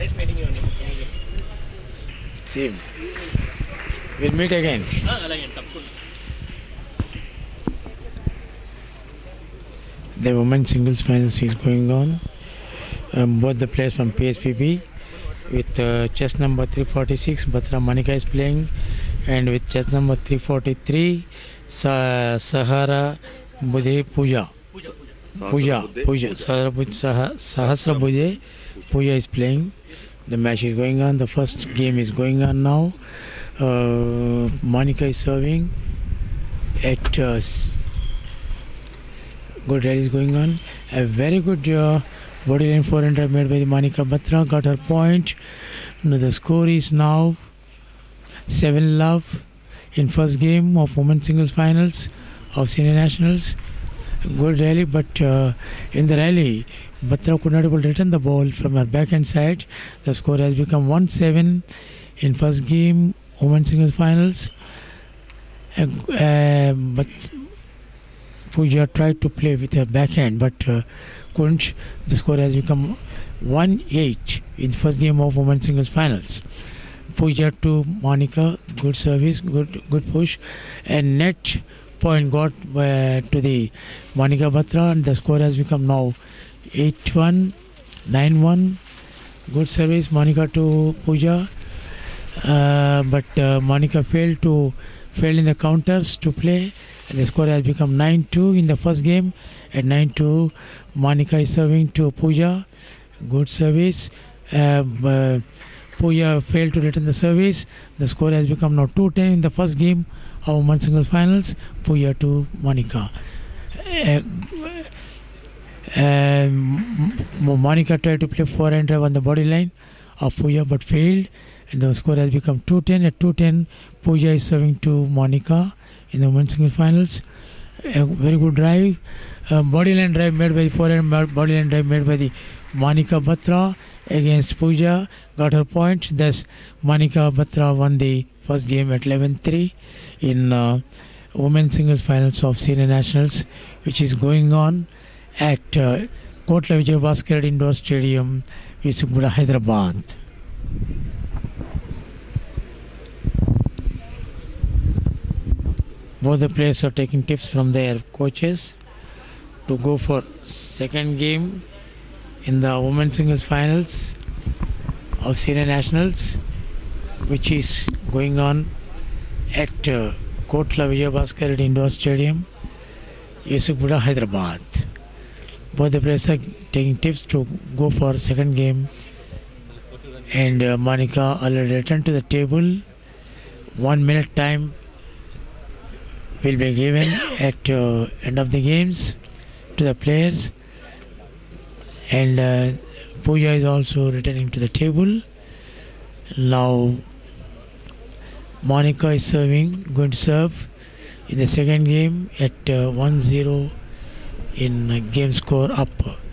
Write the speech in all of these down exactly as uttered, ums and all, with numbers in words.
Nice meeting you. Same. We'll meet again. The women's singles finals is going on. Um, both the players from P S P B with uh, chess number three forty-six, Batra Manika is playing, and with chess number three forty-three, Sa Sahara Budhe Puja. Puja, Puja, Sahasra Budhe Puja is playing. The match is going on. The first game is going on now. Uh, Monica is serving at uh, good rally is going on. A very good uh, body line forehand drive made by the Monica Batra, got her point. Now the score is now seven love in first game of women's singles finals of senior nationals. Good rally, but uh, in the rally Batra could not able to return the ball from her backhand side. The score has become one seven in first game women's singles finals. Uh, uh, but Pooja tried to play with her backhand but uh, couldn't. The score has become one eight in the first game of women's singles finals. Pooja to Monica, good service, good good push, and net point got uh, to the Monica Batra, and the score has become now eight one, nine one. Good service, Monica to Pooja, uh, but uh, Monica failed to failed in the counters to play. And the score has become nine two in the first game. At nine two, Monica is serving to Pooja. Good service. Uh, uh, Pooja failed to return the service. The score has become now two ten in the first game of women's singles finals. Pooja to Monica. Uh, uh, Monica tried to play forehand drive on the body line of Pooja but failed. And the score has become two ten. At two ten, Pooja is serving to Monica in the women's singles finals. A very good drive. Uh, body line drive made by the forehand, body line drive made by the Monica Batra against Pooja. Got her point. Thus, Monica Batra won the first game at eleven three in uh, women's singles finals of senior nationals, which is going on at uh, Kotla Vijay Bhaskar Indoor Stadium, Yusufpura, Hyderabad. Both the players are taking tips from their coaches to go for second game in the women's singles finals of senior nationals, which is going on at uh, Kotla Vijay Bhaskar Indoor Stadium, Yusufpura, Hyderabad. Both the players are taking tips to go for second game, and uh, Monica already returned to the table. One minute time will be given at uh, end of the games to the players, and uh, Pooja is also returning to the table. Now Monica is serving, going to serve in the second game at uh, one zero in uh, game score up.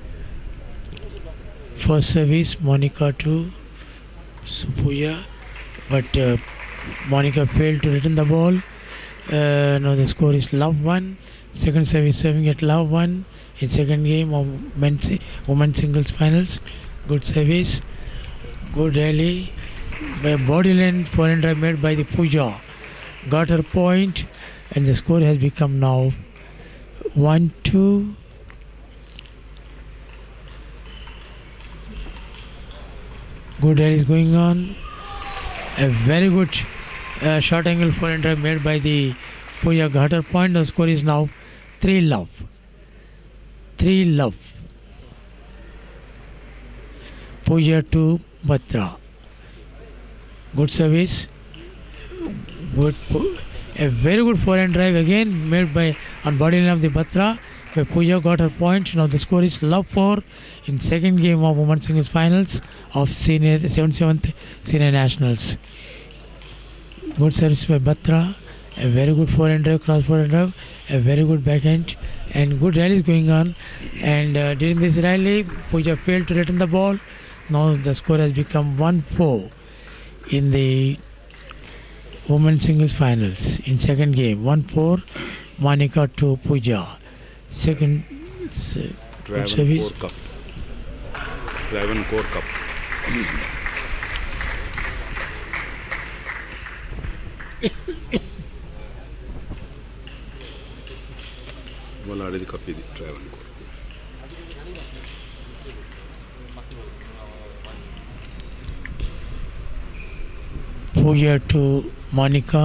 First service Monica to Pooja, but uh, Monica failed to return the ball. Uh, now the score is love one. Second service serving at love one in second game of men's women's singles finals. Good service, good rally by body line forehand drive made by the Pooja. Got her point, and the score has become now one two. Good rally is going on. A very good uh, short angle forehand drive made by the Pooja. Got her point. The score is now three love. Three love. Pooja to Batra. Good service. Good. A very good forehand drive again made by on body line of the Batra. Where Pooja got her point. Now the score is love four in second game of women's singles finals of senior seventy-seventh senior nationals. Good service by Batra. A very good forehand drive, cross forehand drive. A very good backhand, and good rally is going on. And uh, during this rally, Pooja failed to return the ball. Now the score has become one four in the women's singles finals in second game. one four, Monica to Pooja. Second uh, Travancore service. Cup. Travancore Cup. ఆడేది cup ఇది travel Pooja to Monica.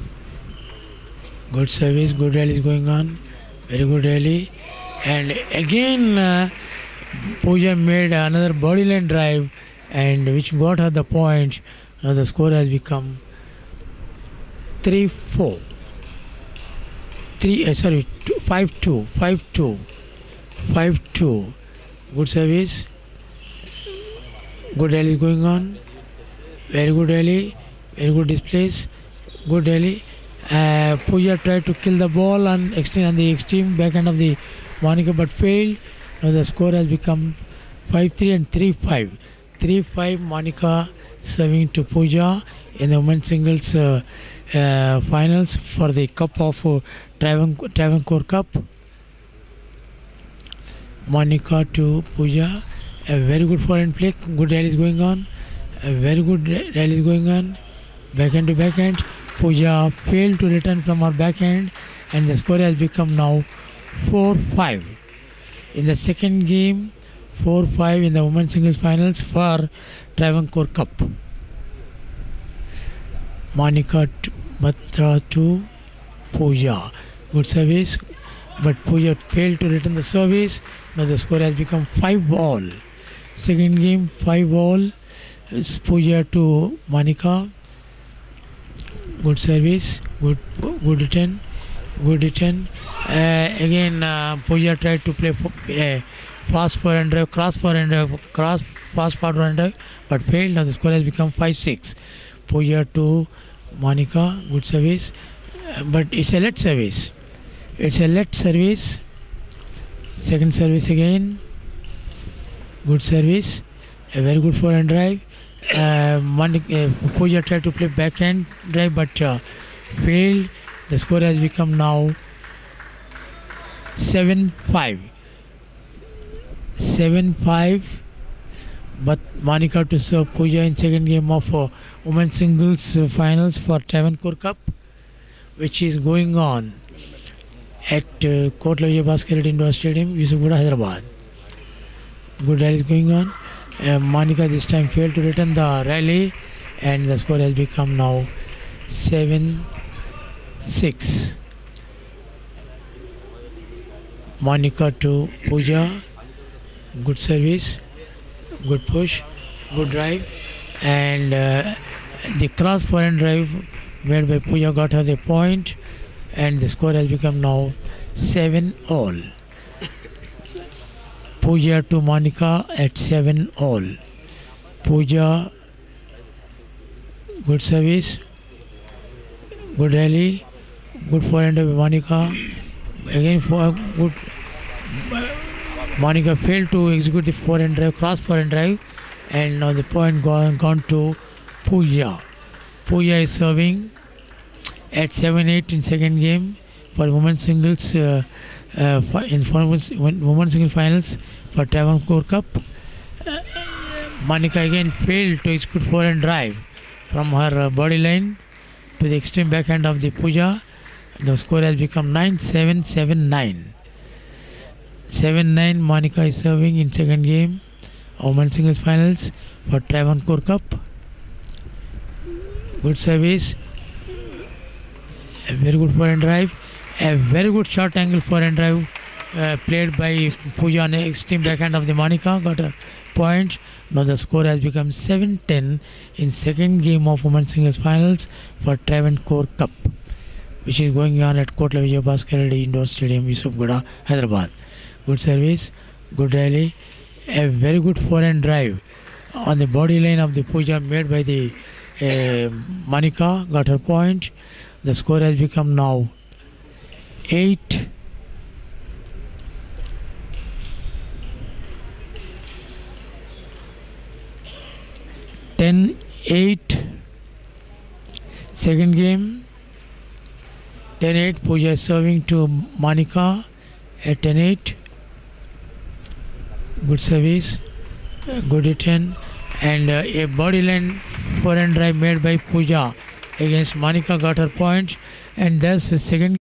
Good service, good rally is going on. Very good rally. And again uh, Pooja made another body line drive and which got her the point. Now the score has become three four. three uh, sorry five two five two five two. Good service, good rally is going on. Very good rally, very good displays, good rally. Uh, Pooja tried to kill the ball on, extreme, on the extreme backhand of the Monica but failed. Now the score has become five three and three five. three five Monica serving to Pooja in the women's singles uh, uh, finals for the cup of uh, Travan- Travancore Cup. Monica to Pooja. A very good forehand play, good rally is going on. A very good rally is going on. Backhand to backhand. Pooja failed to return from her backhand and the score has become now four five. In the second game, four five in the women's singles finals for Travancore Cup. Monica Batra to Pooja. Good service, but Pooja failed to return the service. Now the score has become five all. Second game, five all. Pooja to Monica. Good service, good good return, good return. Uh, again, uh, Pooja tried to play uh, fast forehand drive, cross forehand drive, cross fast forehand drive, but failed. Now the score has become five six. Pooja to Monica, good service, uh, but it's a let service. It's a let service. Second service again, good service, a very good forehand drive. Uh, Monica, uh, Pooja tried to play backhand drive but uh, failed. The score has become now seven five. seven five. But Monica to serve Pooja in second game of uh, women's singles uh, finals for Travancore Cup, which is going on at uh, Kotla Vijayabhaskar Indoor Stadium, Yusufgura, Hyderabad. Good rally is going on. Uh, Monica this time failed to return the rally and the score has become now seven six. Monica to Pooja. Good service, good push, good drive, and uh, the cross forehand drive made by Pooja got her the point and the score has become now seven all. Pooja to Monica at seven all. Pooja, good service, good rally, good forehand of Monica. Again, for good. Monica failed to execute the forehand drive, cross forehand drive, and now the point gone, gone to Pooja. Pooja is serving at seven eight in second game for women's singles. Uh, Uh, in women's singles finals for Travancore Cup. Uh, Monica again failed to execute forehand drive from her uh, body line to the extreme backhand of the Pooja. The score has become nine seven seven nine. seven nine Monica is serving in second game of women's singles finals for Travancore Cup. Good service, a very good forehand drive. A very good short angle forehand drive uh, played by Pooja on the extreme backhand of the Monica got a point. Now the score has become seven ten in second game of women's singles finals for Travancore Cup, which is going on at Kotla Vijayabhaskar Indoor Stadium, Yusufgura, Hyderabad. Good service, good rally, a very good forehand drive on the body line of the Pooja made by the uh, Monica got her point. The score has become now eight ten eight. Second game ten eight. Pooja is serving to Monica at ten eight. Good service, good return, and uh, a body line forehand drive made by Pooja against Monica got her point, and thus the second